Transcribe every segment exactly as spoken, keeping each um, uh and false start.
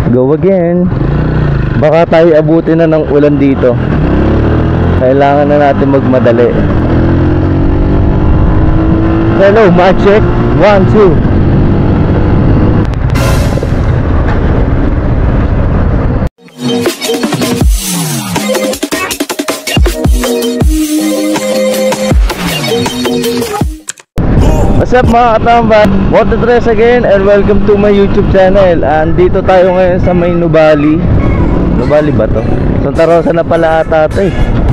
Go again. Baka tayo abutin na ng ulan dito. Kailangan na natin magmadali. Hello, mic check. One, two. What's up mga katambak? Moto Tres again and welcome to my YouTube channel. Andito tayo ngayon sa may Nubali. Nubali ba to? Santa Rosa na pala ata ito eh.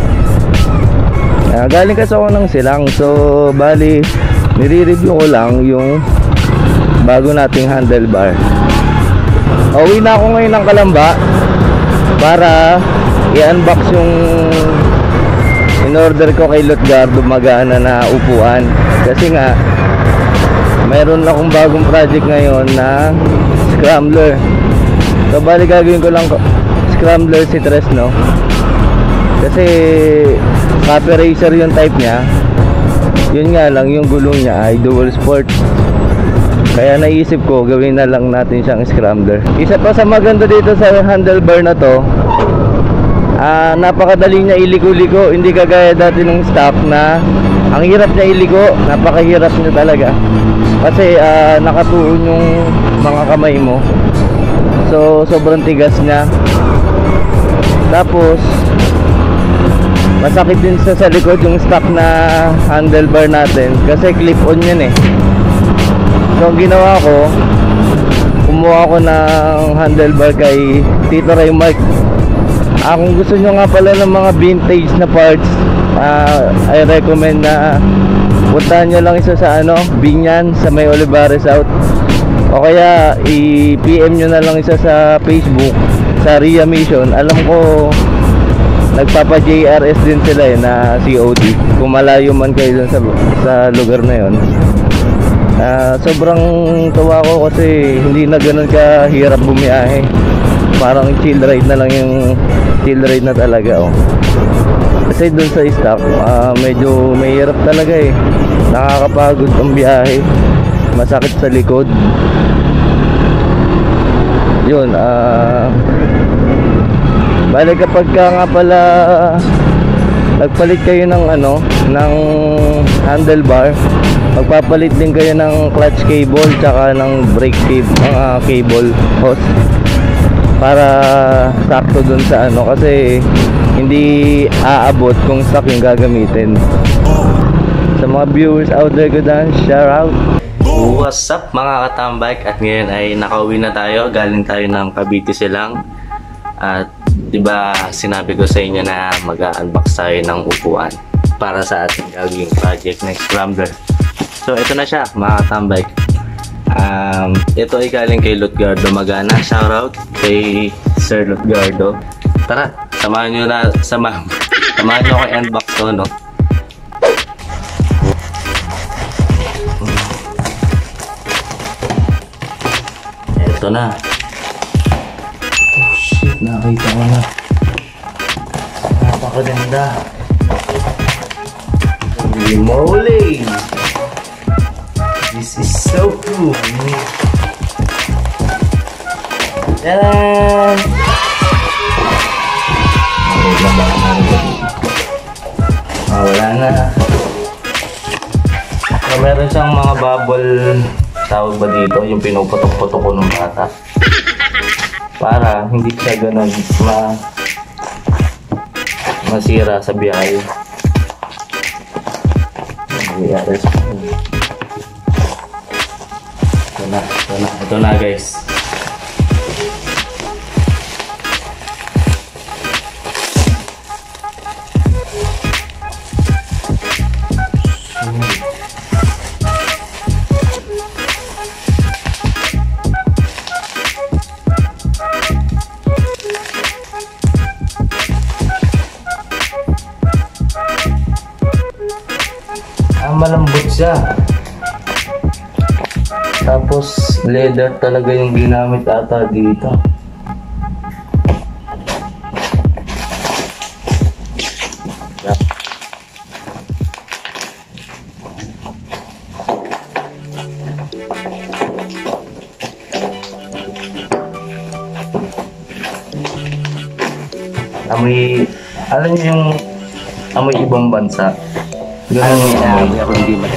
uh, Galing kasi ako ng Silang. So bali, nire-review ko lang yung bago nating handlebar. Uwi na ako ngayon ng Kalamba para i-unbox yung in-order ko kay Lutgardo Magana na upuan. Kasi nga mayroon akong bagong project ngayon na scrambler. So bali gagawin ko lang scrambler si Tres, no? Kasi copy racer yung type niya. Yun nga lang, yung gulong niya ay dual sport. Kaya naisip ko gawin na lang natin siyang scrambler. Isa pa sa maganda dito sa handlebar na to, uh, napakadali niya iliko-liko. Hindi kagaya dati ng stock na ang hirap niya iliko. Napakahirap niya talaga kasi uh, nakatuon yung mga kamay mo. So sobrang tigas niya. Tapos masakit din sa, sa likod yung stock na handlebar natin kasi clip-on yun eh. So ang ginawa ko, kumuha ko ng handlebar kay Tito Raymark. Ah, kung gusto nyo nga pala ng mga vintage na parts, uh, I recommend na puntahan nyo lang isa sa ano, Binyan, sa may Olivares South. O kaya i-P M nyo na lang isa sa Facebook, sa Ria Mission. Alam ko nagpapa J R S din sila eh, na C O D. Kung malayo man kayo dun sa, sa lugar na yon. uh, Sobrang tuwa ko kasi hindi na ganun kahirap bumiyahe. Parang chill ride na lang, yung chill ride na talaga oh. Kasi dun sa stock, uh, medyo mahirap talaga eh. Nakakapagod ang biyahe, masakit sa likod. Yun, ah uh, balik kapag ka nga pala nagpalit kayo ng ano, ng handlebar, magpapalit din kayo ng clutch cable tsaka ng brake cable, mga cable hose, para sakto dun sa ano, kasi hindi aabot kung stock yung gagamitin. Sa mga viewers out there, good and shout out. What's up mga katambike? At ngayon ay nakauwi na tayo. Galing tayo ng Cavite Silang. At diba sinabi ko sa inyo na mag-unbox tayo ng upuan para sa ating gagawing project na scrambler. So ito na siya mga katambike. Um, ito ay galing kay Lutgardo Magana. Shout out kay Sir Lutgardo. Tara, samahan nyo na, samahan, samahan nyo ko i-unbox to, no? Ito na. Oh shit, nakita ko na. Napakaganda. Holy moly! This is so cool. Tadaan! Ah, wala na. So, meron siyang mga bubble, tawag ba dito, yung pinuputok-putok ko ng bata, para hindi siya ganun ma masira sa biyahe. Ito na, ito na, ito na guys. Malambot siya. Tapos leather talaga yung ginamit ata dito. Amoy, alam niyo yung amoy ibang bansa. Ganun yung amoy. Ako hindi man.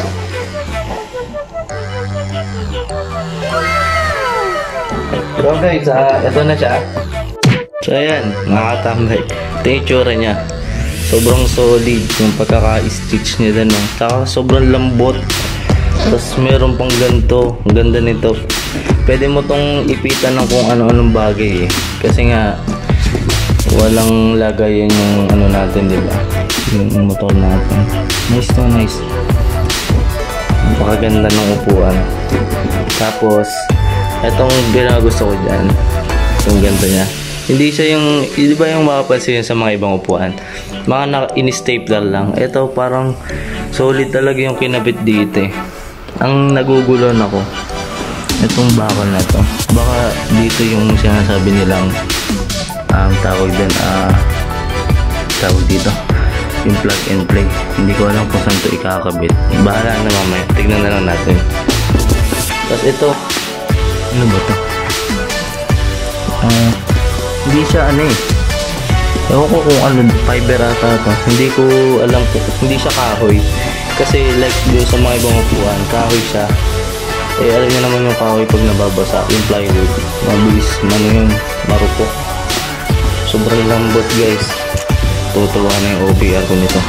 So guys, uh, ito na siya. So ayan, nakatambay. Ito yung itsura niya. Sobrang solid yung pagkaka-stitch niya din. No? Saka sobrang lambot. Tapos meron pang ganito. Ang ganda nito. Pwede mo tong ipitan ng kung ano-anong bagay eh. Kasi nga, walang lagayan yung ano natin, di ba? Yung motor natin. Nice to, nice. Napakaganda ng upuan. Tapos, etong ginagusto ko dyan. Yung ganito niya. Hindi siya yung, di ba yung makapansin sa mga ibang upuan? Mga na-in-stapler lang. Ito parang solid talaga yung kinabit dito eh. Ang nagugulon ako, itong bakal na to. Baka dito yung sinasabi nilang um, tawag din, ah, uh, tawag dito, yung plug and play. Hindi ko alam kung saan to ikakabit. Bahala na mamaya. Tignan na lang natin. Tapos ito, ano ba to? Ah, uh, hindi siya ano eh. Ewan ko kung ano, fiber ata to. Hindi ko alam kung, hindi siya kahoy. Kasi like doon sa mga ibang upuan, kahoy siya. Eh alam niyo naman yung kahoy pag nababasa, yung plywood. Mabilis, ano yun, marupok. Sobrang lambot guys. Tutuwa na yung O B R ko nito.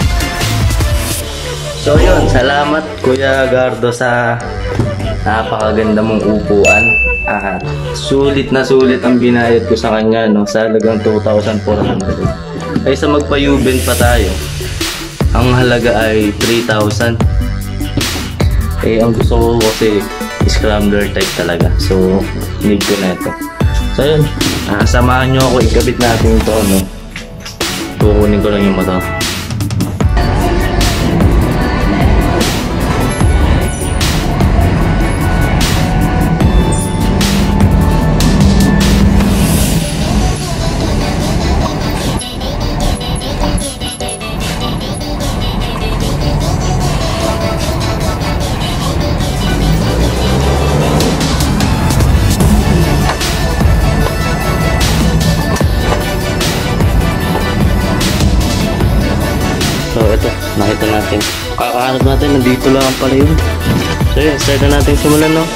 So yun, salamat Kuya Gardo sa napakaganda mong upuan. Ah, sulit na sulit ang binayad ko sa kanya, no, sa halagang two thousand four hundred. Ay sa magpa-Yuben pa tayo, ang halaga ay three thousand. Eh ang gusto ko kasi scrambler type talaga, so need ko na ito. So yun, ah, samahan nyo ako, ikabit natin ito, no. Kukunin ko lang yung motor. So ito, nakita natin. Kakahanap natin, nandito lang pala yun. So yun, start na natin simulan, no?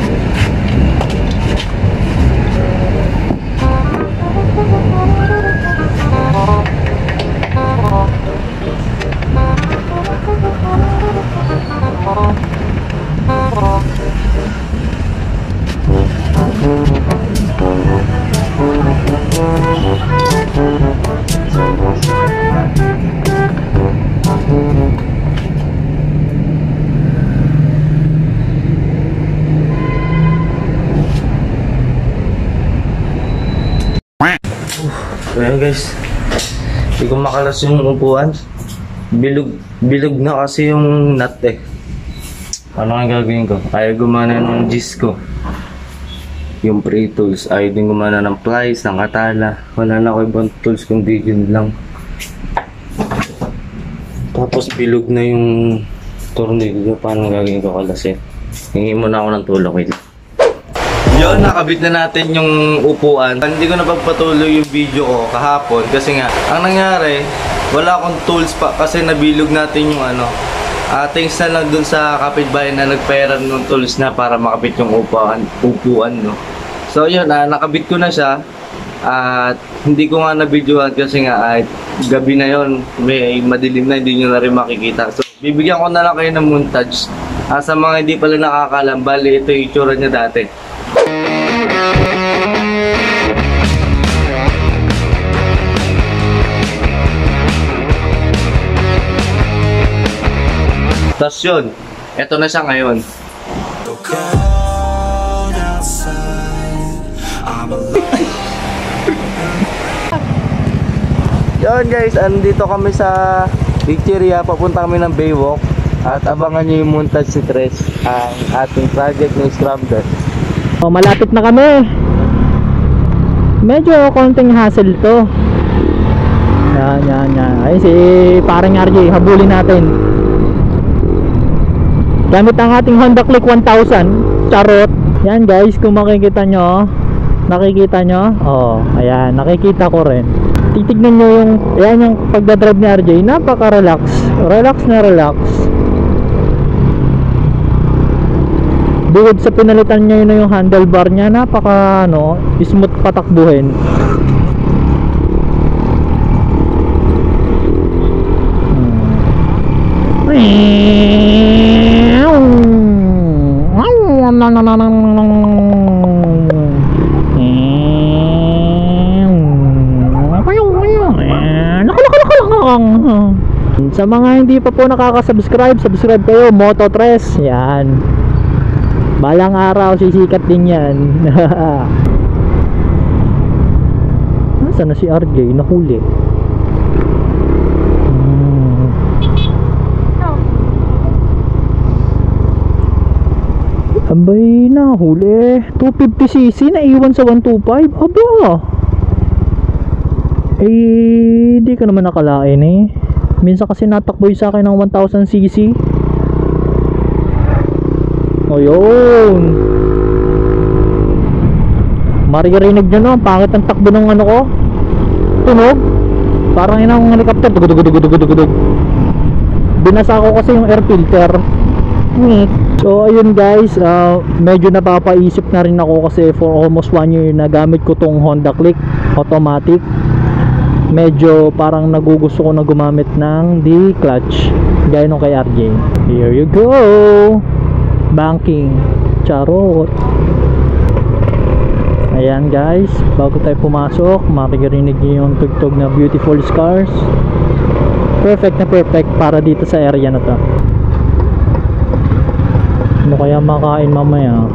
So ayan guys, hindi ko makalas yung upuan. Bilog, bilog na kasi yung nut eh. Ano ang gagawin ko? Ayaw gumana ng Gis ko. Yung pre-tools. Ayaw din gumana ng plies, ng katala. Wala na ako ibang tools kundi yun lang. Tapos bilog na yung tornilyo. Paano gagawin ko kalasin? Hingi muna ako ng tulong. Wait. Yun, nakabit na natin yung upuan. Hindi ko napagpatuloy yung video ko kahapon kasi nga, ang nangyari, wala akong tools pa kasi nabilog natin yung ano. Uh, thanks na lang dun sa kapitbahay na nagpairan ng tools na para makabit yung upuan, upuan no. So yun, uh, nakabit ko na siya. At uh, hindi ko nga na-videoan kasi nga ay gabi na yon, may madilim na, hindi nyo na rin makikita. So bibigyan ko na lang kayo ng montage. Uh, sa mga hindi pala nakakalam, bali ito yung itsura niya dati. Tapos yun, eto na siya ngayon. Yun guys, andito kami sa Piccheria, papunta kami ng Baywalk. At abangan nyo yung montage si Tres, ang ating project ng Scrambler. Oh, malapit na kami. Medyo konting hassle to. Yan, yan, yan. Ay, si parang R J, habulin natin. Gamit ang ating Honda Click one thousand. Charot. Yan guys, kung makikita nyo, nakikita nyo? Oh, ayan, nakikita ko rin. titignan nyo yung, yan yung pagdadrive ni R J, napaka-relax. Relax na relax. Bukod sa pinalitan niya yun yung handlebar niya, napaka ano, smooth patakbuhin. Sa mga hindi pa po nakaka-subscribe, subscribe kayo, Moto tres. Yan. Balang araw sisikat din yan. Nasaan na si R J? Nahuli. Hmm. Abay, nahuli. two fifty c c naiwan sa one twenty-five. Aba. Eh, di ka naman nakalain eh. Minsan kasi natakboy sa akin ng one thousand c c. O yun. Maririnig nyo no, pangit ang takbo ng ano ko. Tunog. Parang inang helicopter. Dugudugudugudugudugudug. Binasa ko kasi yung air filter. So ayun guys, uh, medyo napapaisip na rin ako kasi for almost one year na gamit ko tong Honda Click automatic. Medyo parang nagugusto ko na gumamit ng D-clutch gaya nung kay R J. Here you go. Banking. Charot. Ayan guys, bago tayo pumasok, makikirinig niyo yung tugtog na Beautiful Scars. Perfect na perfect para dito sa area na to. Ano kaya makain mamaya?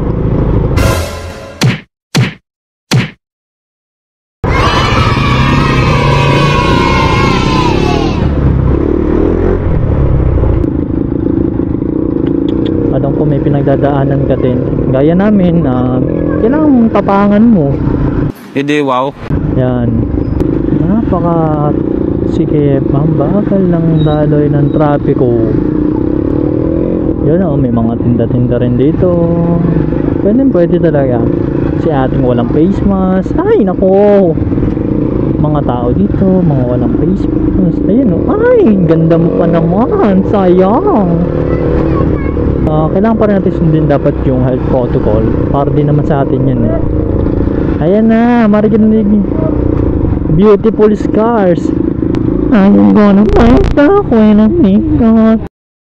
Alam ko may pinagdadaanan ka din. Gaya namin, uh, kailangan tapangan mo. Hindi, wow. Yan. Napaka sige, mambagal ng daloy ng trapiko. Yan o, may mga tinda-tinda rin dito. Pwede pwede talaga. Si ating walang face mask. Ay, nako. Mga tao dito, mga walang face mask. Ayun o, ay, ganda mo pa naman. Sayang. Uh, kailangan pa rin natin sundin dapat yung health protocol para din naman sa atin yun eh. Ayan na, marinig. Beautiful Scars. I'm gonna fight the when I meet God.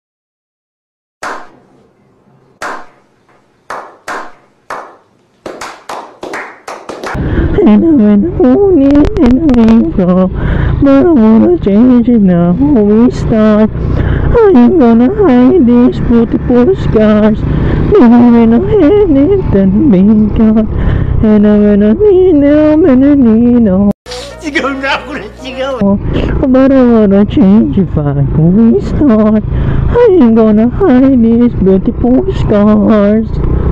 And I'm in the morning and I'm from, but I wanna change it now. We start. I'm gonna hide these beautiful scars. I'm gonna hide it and be God. And I'm gonna need them and I need them. Sigaw na ako na sigaw. But I wanna change if I we start. I'm gonna hide these beautiful scars.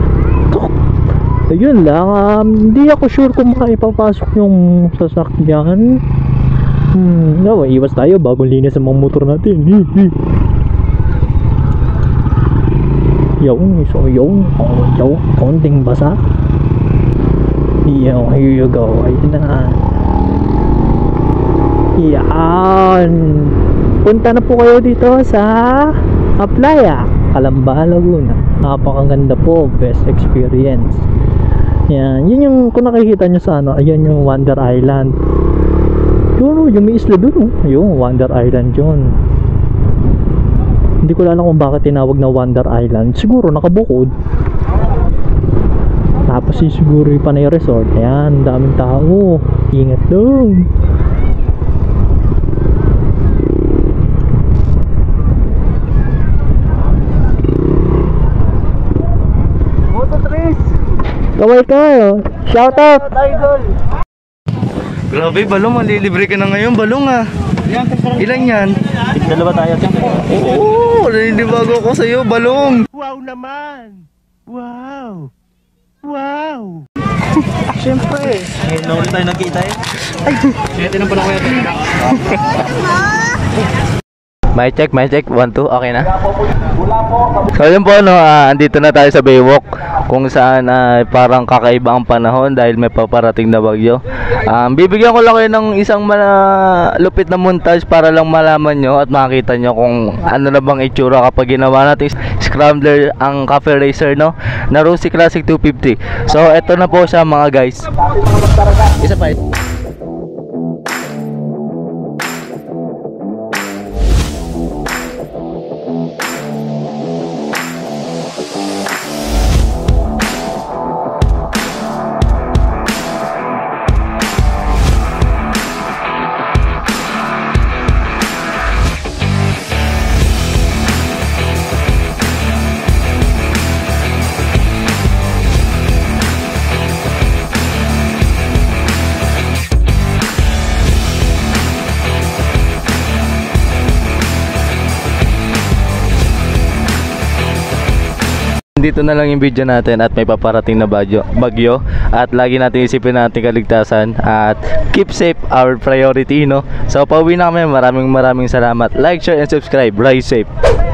Ayun lang, um, hindi ako sure kung makaipapasok yung sasakyan. Hmm, no, iwas tayo bagong linis sa mga motor natin. Yung, so yung, oh, yung, konting basa. Yo, here you go. Ayun na. Yan. Punta na po kayo dito sa Aplaya, Calamba, Laguna. Napakaganda po, best experience. Yan, yun yung kung nakikita nyo sa ano, ayan yung Wonder Island. Yun, yung may isla dun, yung Wonder Island yun. Hindi ko alam kung bakit tinawag na Wonder Island. Siguro nakabukod. Tapos yung siguro yung Panay Resort. Ayan, daming tao. Ingat lang. Kaway kayo. Shout out. Grabe, Balong, malilibre ka na ngayon, Balong ah. Ilan yan? Dalawa tayo. Oo, naninibago ako sa'yo, Balong. Wow naman. Wow. Wow. Siyempre. Ngayon na ulit tayo nagkita eh. Ay, kaya tinang pala ko yan. Mic check, mic check, one, two, okay na? So yun po, no, ah, andito na tayo sa Baywalk, kung saan ah, parang kakaiba ang panahon dahil may paparating na bagyo. Um, bibigyan ko lang kayo ng isang malupit na montage para lang malaman nyo at makita nyo kung ano na bang itsura kapag ginawa natin scrambler ang Cafe Racer, no, na Rossi Classic two fifty. So eto na po siya mga guys. Isa pa. Dito na lang yung video natin at may paparating na bagyo, bagyo at lagi natin isipin natin kaligtasan at keep safe our priority, no. So pauwi na kami, maraming maraming salamat. Like, share and subscribe. Ride safe.